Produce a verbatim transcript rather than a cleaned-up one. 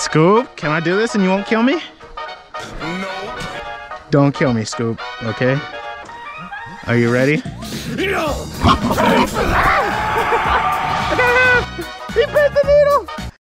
Scoop, can I do this and you won't kill me? No. Don't kill me, Scoop, okay? Are you ready? No.